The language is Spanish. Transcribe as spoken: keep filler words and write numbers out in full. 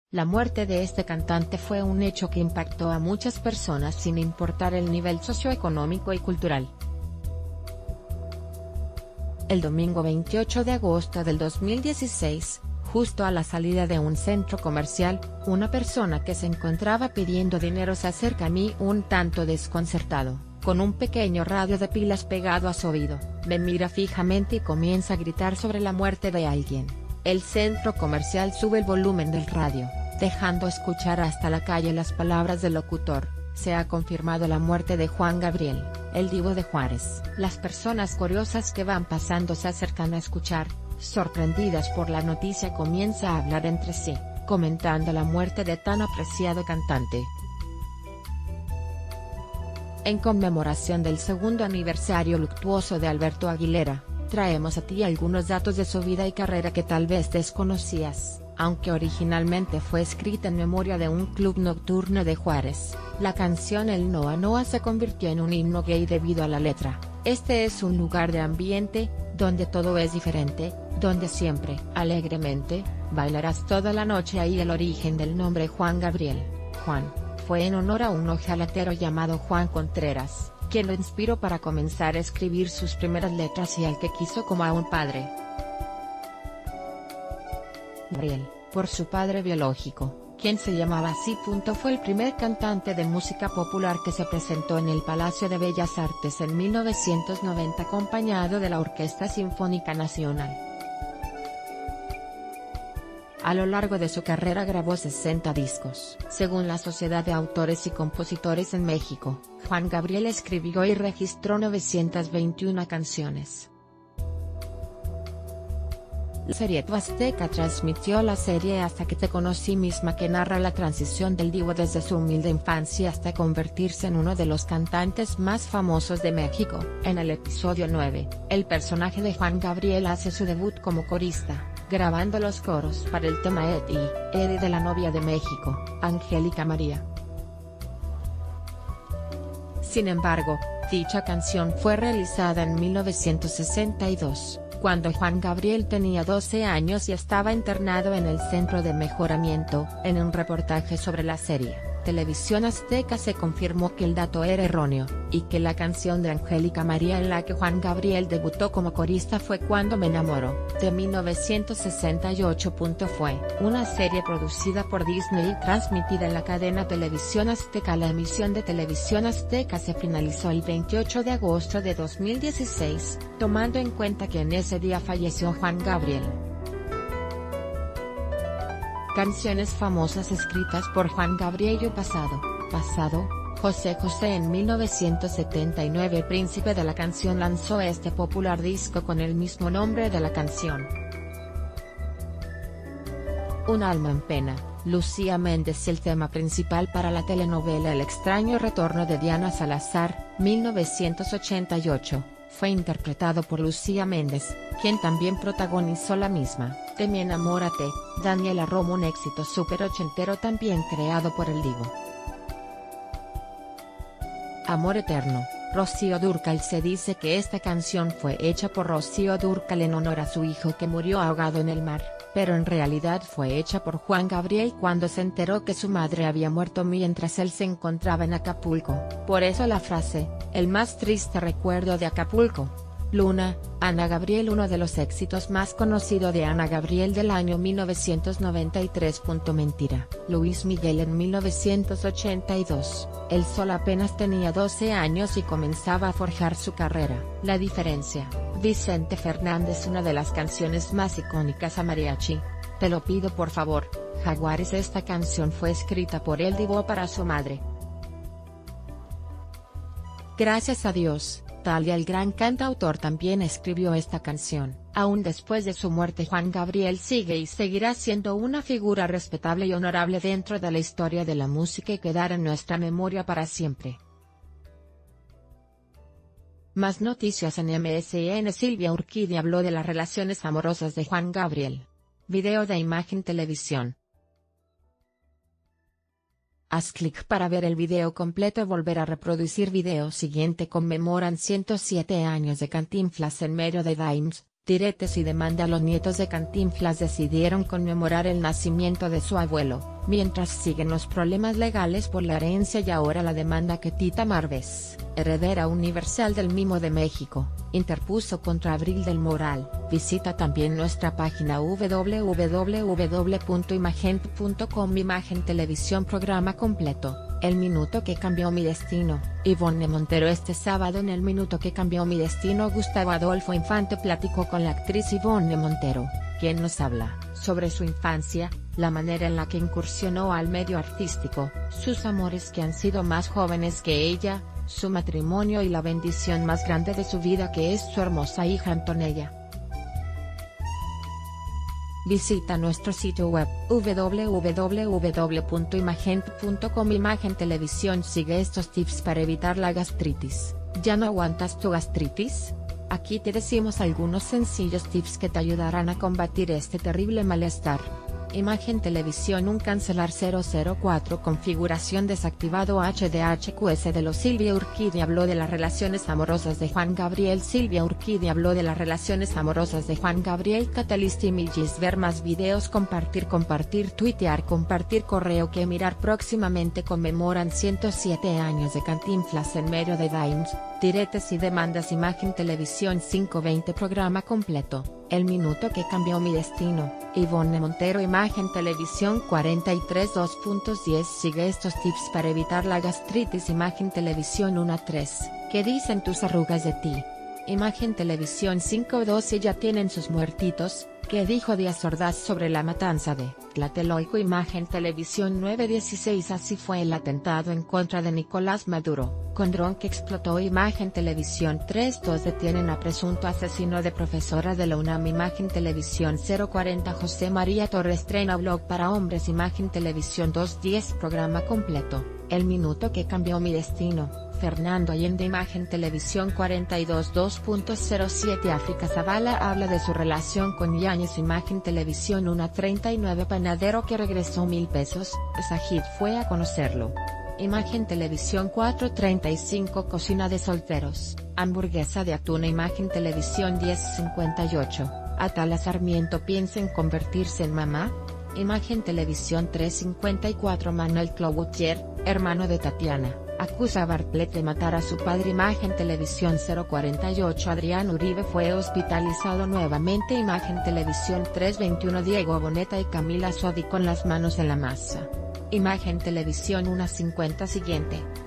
La muerte de este cantante fue un hecho que impactó a muchas personas sin importar el nivel socioeconómico y cultural. El domingo veintiocho de agosto del dos mil dieciséis, justo a la salida de un centro comercial, una persona que se encontraba pidiendo dinero se acerca a mí un tanto desconcertado, con un pequeño radio de pilas pegado a su oído, me mira fijamente y comienza a gritar sobre la muerte de alguien. El centro comercial sube el volumen del radio, dejando escuchar hasta la calle las palabras del locutor: se ha confirmado la muerte de Juan Gabriel, el divo de Juárez. Las personas curiosas que van pasando se acercan a escuchar, sorprendidas por la noticia comienza a hablar entre sí, comentando la muerte de tan apreciado cantante. En conmemoración del segundo aniversario luctuoso de Alberto Aguilera, traemos a ti algunos datos de su vida y carrera que tal vez desconocías. Aunque originalmente fue escrita en memoria de un club nocturno de Juárez, la canción El Noa Noa se convirtió en un himno gay debido a la letra. Este es un lugar de ambiente, donde todo es diferente, donde siempre, alegremente, bailarás toda la noche. Ahí el origen del nombre Juan Gabriel. Juan, fue en honor a un ojalatero llamado Juan Contreras, quien lo inspiró para comenzar a escribir sus primeras letras y al que quiso como a un padre. Gabriel, por su padre biológico, quien se llamaba así. Fue el primer cantante de música popular que se presentó en el Palacio de Bellas Artes en mil novecientos noventa acompañado de la Orquesta Sinfónica Nacional. A lo largo de su carrera grabó sesenta discos. Según la Sociedad de Autores y Compositores en México, Juan Gabriel escribió y registró novecientas veintiuna canciones. La serie Tu Azteca transmitió la serie Hasta que te conocí misma, que narra la transición del divo desde su humilde infancia hasta convertirse en uno de los cantantes más famosos de México. En el episodio nueve, el personaje de Juan Gabriel hace su debut como corista, grabando los coros para el tema Eti, Eri de la novia de México, Angélica María. Sin embargo, dicha canción fue realizada en mil novecientos sesenta y dos. Cuando Juan Gabriel tenía doce años y estaba internado en el Centro de Mejoramiento. En un reportaje sobre la serie, Televisión Azteca se confirmó que el dato era erróneo, y que la canción de Angélica María en la que Juan Gabriel debutó como corista fue Cuando me enamoro, de mil novecientos sesenta y ocho. Fue una serie producida por Disney y transmitida en la cadena Televisión Azteca. La emisión de Televisión Azteca se finalizó el veintiocho de agosto de dos mil dieciséis, tomando en cuenta que en ese día falleció Juan Gabriel. Canciones famosas escritas por Juan Gabriel. Yo pasado, pasado, José José. En mil novecientos setenta y nueve el príncipe de la canción lanzó este popular disco con el mismo nombre de la canción. Un alma en pena, Lucía Méndez. El tema principal para la telenovela El extraño retorno de Diana Salazar, mil novecientos ochenta y ocho, fue interpretado por Lucía Méndez, quien también protagonizó la misma. De Mi enamórate, Daniela Romo. Un éxito súper ochentero también creado por el divo. Amor eterno, Rocío Dúrcal. Se dice que esta canción fue hecha por Rocío Dúrcal en honor a su hijo que murió ahogado en el mar, pero en realidad fue hecha por Juan Gabriel cuando se enteró que su madre había muerto mientras él se encontraba en Acapulco. Por eso la frase, el más triste recuerdo de Acapulco. Luna, Ana Gabriel. Uno de los éxitos más conocidos de Ana Gabriel del año mil novecientos noventa y tres. Mentira. Luis Miguel. En mil novecientos ochenta y dos, el Sol apenas tenía doce años y comenzaba a forjar su carrera. La diferencia. Vicente Fernández. Una de las canciones más icónicas a mariachi. Te lo pido por favor, Jaguares. Esta canción fue escrita por el divo para su madre. Gracias a Dios, Thalía. El gran cantautor también escribió esta canción. Aún después de su muerte, Juan Gabriel sigue y seguirá siendo una figura respetable y honorable dentro de la historia de la música y quedará en nuestra memoria para siempre. Más noticias en M S N. Silvia Urquidi habló de las relaciones amorosas de Juan Gabriel. Video de Imagen Televisión. Haz clic para ver el video completo. Volver a reproducir video siguiente. Conmemoran ciento siete años de Cantinflas. En medio de dimes, diretes y demanda, los nietos de Cantinflas decidieron conmemorar el nacimiento de su abuelo, Mientras siguen los problemas legales por la herencia y ahora la demanda que Tita Marves, heredera universal del Mimo de México, interpuso contra Abril del Moral. Visita también nuestra página doble u doble u doble u punto imagen punto com. Imagen Televisión programa completo, El minuto que cambió mi destino. Ivonne Montero. Este sábado en El minuto que cambió mi destino, Gustavo Adolfo Infante platicó con la actriz Ivonne Montero, quien nos habla sobre su infancia, la manera en la que incursionó al medio artístico, sus amores que han sido más jóvenes que ella, su matrimonio y la bendición más grande de su vida que es su hermosa hija Antonella. Visita nuestro sitio web doble u doble u doble u punto imagen punto com. Imagen Televisión. Sigue estos tips para evitar la gastritis. ¿Ya no aguantas tu gastritis? Aquí te decimos algunos sencillos tips que te ayudarán a combatir este terrible malestar. Imagen Televisión. Un cancelar cero cero cuatro. Configuración desactivado H D H Q S de los. Silvia Urquidi habló de las relaciones amorosas de Juan Gabriel. Silvia Urquidi habló de las relaciones amorosas de Juan Gabriel. Catalista Images. Ver más videos. Compartir compartir tuitear compartir correo que mirar próximamente. Conmemoran ciento siete años de Cantinflas en medio de dimes, diretes y demandas. Imagen Televisión. cinco veinte programa completo, El minuto que cambió mi destino, Ivonne Montero. Imagen Televisión. cuarenta y tres dos punto diez. Sigue estos tips para evitar la gastritis. Imagen Televisión. uno a tres. ¿Qué dicen tus arrugas de ti? Imagen Televisión. cinco doce. Ya tienen sus muertitos. ¿Qué dijo Díaz Ordaz sobre la matanza de Tlatelolco? Imagen Televisión. nueve dieciséis. Así fue el atentado en contra de Nicolás Maduro, con dron que explotó. Imagen Televisión. tres dos. Detienen a presunto asesino de profesora de la UNAM. Imagen Televisión. cero cuarenta. José María Torres estrena blog para hombres. Imagen Televisión. dos diez. Programa completo, El minuto que cambió mi destino, Fernando Allende. Imagen Televisión. cuarenta y dos dos punto cero siete. África Zavala habla de su relación con Yáñez. Imagen Televisión. uno a treinta y nueve. Panadero que regresó mil pesos, Sajid fue a conocerlo. Imagen Televisión. cuatro treinta y cinco. Cocina de solteros, hamburguesa de atún. Imagen Televisión. diez cincuenta y ocho. Atala Sarmiento piensa en convertirse en mamá. Imagen Televisión. tres cincuenta y cuatro. Manuel Cloutier, hermano de Tatiana, acusa a Bartlett de matar a su padre. Imagen Televisión. cero cuarenta y ocho. Adrián Uribe fue hospitalizado nuevamente. Imagen Televisión. tres veintiuno. Diego Boneta y Camila Sodi con las manos en la masa. Imagen Televisión. uno cincuenta. Siguiente.